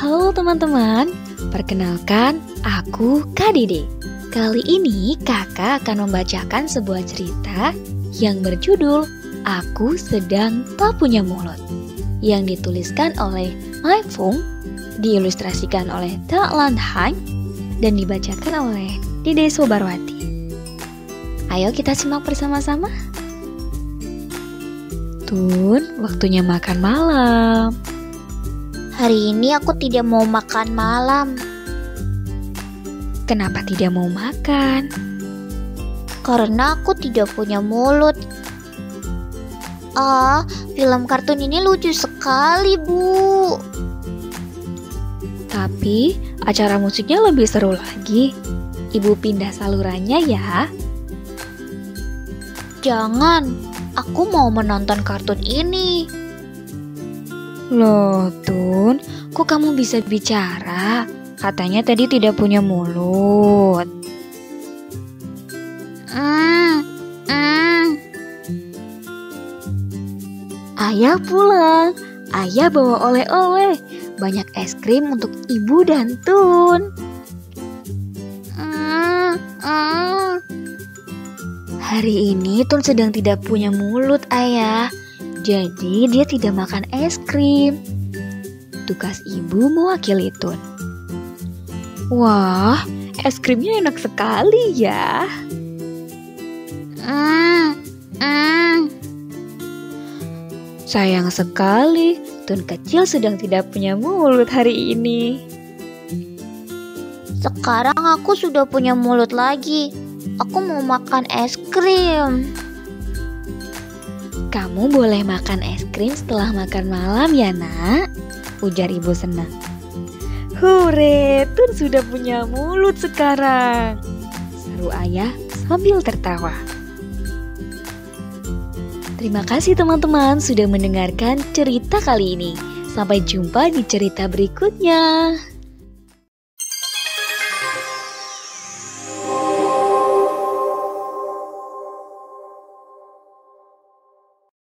Halo teman-teman, perkenalkan aku Kak Dede. Kali ini kakak akan membacakan sebuah cerita yang berjudul Aku Sedang Tak Punya Mulut, yang dituliskan oleh Mai Fung, diilustrasikan oleh Ta Lan Hang, dan dibacakan oleh Dede Sobarwati. Ayo kita simak bersama-sama. Tun, waktunya makan malam. Hari ini aku tidak mau makan malam. Kenapa tidak mau makan? Karena aku tidak punya mulut. Film kartun ini lucu sekali, Bu. Tapi acara musiknya lebih seru lagi. Ibu pindah salurannya ya. Jangan, aku mau menonton kartun ini. Loh Tun, kok kamu bisa bicara? Katanya tadi tidak punya mulut. Ayah pulang. Ayah bawa oleh-oleh. Banyak es krim untuk ibu dan Tun. Hari ini Tun sedang tidak punya mulut, Ayah. Jadi dia tidak makan es krim. Tugas ibu mewakili Tun. Wah, es krimnya enak sekali ya. Sayang sekali, Tun kecil sedang tidak punya mulut hari ini. Sekarang aku sudah punya mulut lagi. Aku mau makan es krim. Kamu boleh makan es krim setelah makan malam ya nak, ujar ibu senang. Hore, Tun sudah punya mulut sekarang, seru ayah sambil tertawa. Terima kasih teman-teman sudah mendengarkan cerita kali ini. Sampai jumpa di cerita berikutnya.